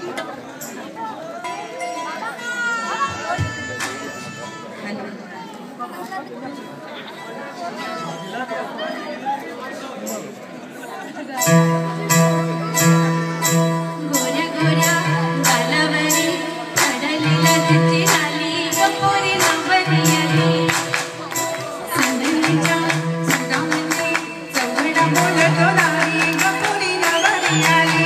गोऱ्या गोऱ्या गालावरी कडलेला त्याची लाली गपोरी नवरी आली संदलीच्या सुगामध्ये चौघडा बोलतो नारी गपोरी नवरी आली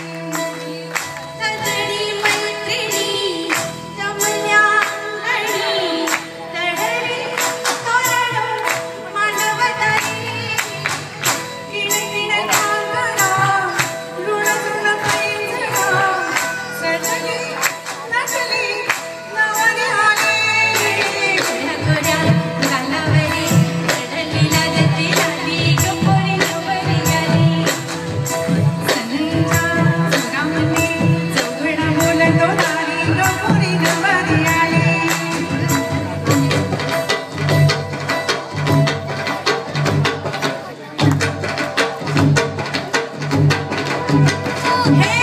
सजनी मैत्रिणी जमल्या अंगणी तडरी तोरणो मांडवताई किण किण कांगणा ऋण ऋण पैंजणा सजली नटली नवरी आली गोऱ्या गोऱ्या गालावरी कडलेला त्याची लाली गपोरी नवरी आली संदलीच्या सुगामध्ये चौघडा बोलतो नारी गपोरी नवरी आली हे